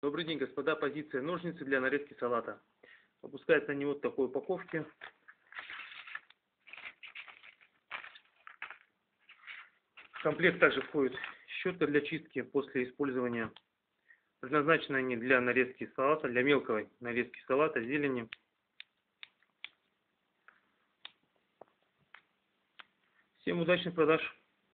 Добрый день, господа. Позиция ножницы для нарезки салата. Выпускается они вот в такой упаковке. В комплект также входит щетка для чистки после использования. Предназначены они для нарезки салата, для мелкой нарезки салата, зелени. Всем удачных продаж!